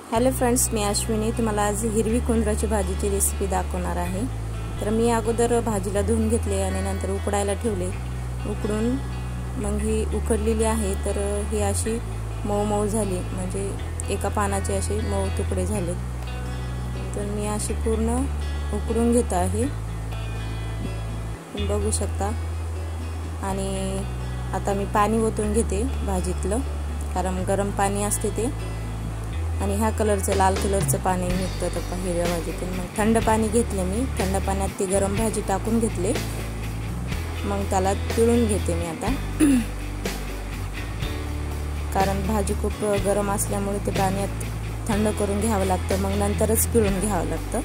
Hello friends, मी अश्विनी तुम्हाला आज हिरवी कुंदराची भाजीची रेसिपी दाखवणार आहे। तर मी अगोदर भाजीला धुवून घेतले आणि नंतर उकडायला ठेवले। उकडून मग ही उकडलेली आहे, तर ही अशी मऊ मऊ झाली, म्हणजे एका पानाचे असे मऊ तुकडे झाले। तर मी अशी पूर्ण उकडून घेत आहे, तुम्ही बघू शकता। आणि आता मी पाणी ओतून घेते भाजीतलं, कारण गरम पाणी असते ते, आणि ह्या कलरचं लाल कलरचं पाणी निघतं तर हिरव्या भाजीतून। मग थंड पाणी घेतले मी, थंड पाण्यात ती गरम भाजी टाकून घेतले, मग त्याला पिळून घेते मी आता। कारण भाजी खूप गरम असल्यामुळे ते पाण्यात थंड करून घ्यावं लागतं, मग नंतरच पिळून घ्यावं लागतं।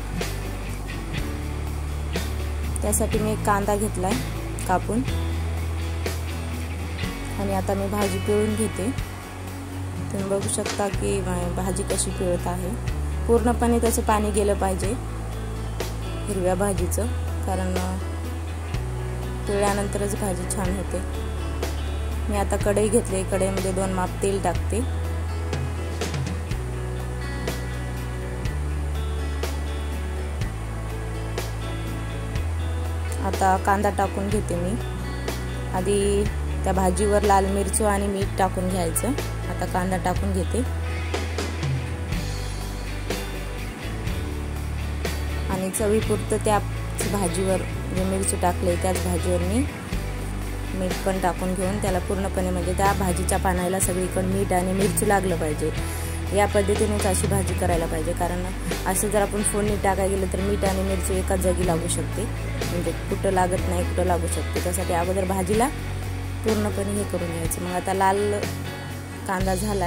त्यासाठी मी एक कांदा घेतलाय कापून, आणि आता मी भाजी पिळून घेते। तुम्ही बघू शकता की भाजी कशी पिळत आहे। पूर्णपणे त्याचं पाणी गेलं पाहिजे हिरव्या भाजीचं, कारण पिळल्यानंतरच भाजी छान होते। मी आता कढई घेतली, कढईमध्ये 2 माप तेल टाकते। आता कांदा टाकून घेते मी। आधी त्या भाजीवर लाल मिरची आणि मीठ टाकून घ्यायचं। आता कांदा टाकून घेते, आणि चवीपुरतं त्या भाजीवर जे मिरची टाकले त्याच भाजीवर मी मीठ पण टाकून घेऊन त्याला पूर्णपणे, म्हणजे त्या भाजीच्या पानाला सगळीकडे मीठ आणि मिरची लागलं पाहिजे। या पद्धतीनेच अशी भाजी करायला पाहिजे, कारण असं जर आपण फोडणी टाकायला गेलं तर मीठ आणि मिरची एकाच जागी लागू शकते, म्हणजे कुठं लागत नाही कुठं लागू शकते। त्यासाठी अगोदर भाजीला पूर्णपणे हे करून घ्यायचं। मग आता लाल कांदा झालाय,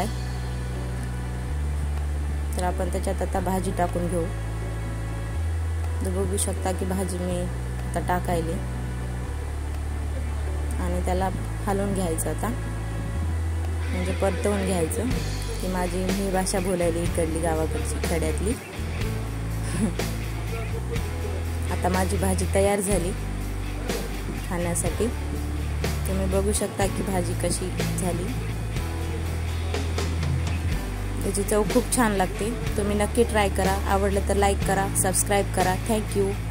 तर आपण त्याच्यात आता भाजी टाकून घेऊ। तर बघू शकता की भाजी मी आता टाकायली, आणि त्याला हलवून घ्यायचं आता, म्हणजे परतवून घ्यायचं। की माझी ही भाषा बोलायली इकडली, गावाकडची, खेड्यातली। आता माझी भाजी तयार झाली खाण्यासाठी। तुम्ही बघू शकता की भाजी कशी झाली, त्याची चव खूप छान लागते। तुम्ही नक्की ट्राय करा। आवडलं तर लाईक करा, सबस्क्राईब करा। थँक्यू।